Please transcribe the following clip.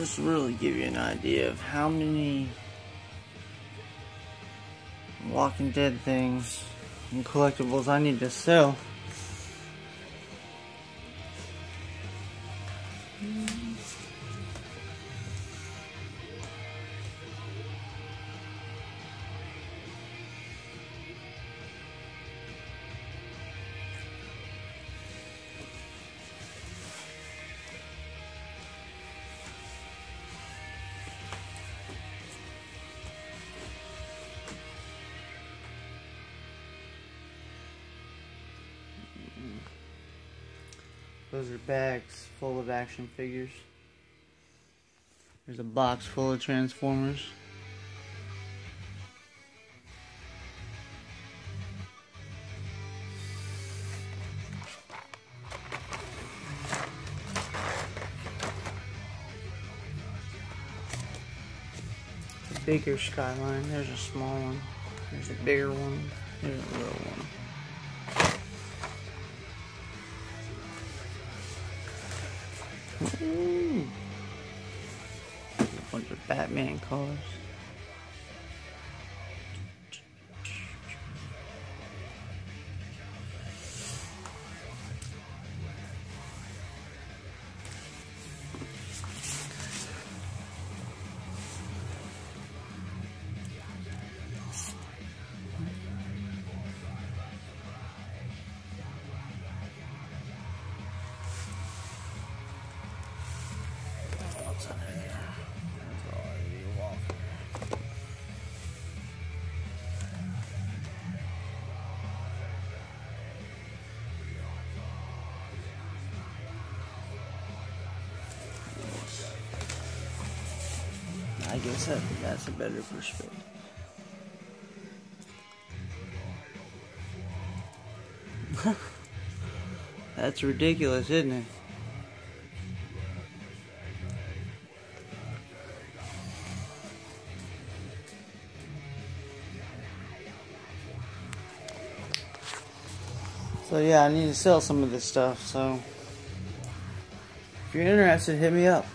This will really give you an idea of how many Walking Dead things and collectibles I need to sell. Those are bags full of action figures. There's a box full of Transformers. A bigger Skyline. There's a small one. There's a bigger one. There's a little one. Ooh. A bunch of Batman cars. I guess that's a better perspective. That's ridiculous, isn't it? So yeah, I need to sell some of this stuff, so if you're interested, hit me up.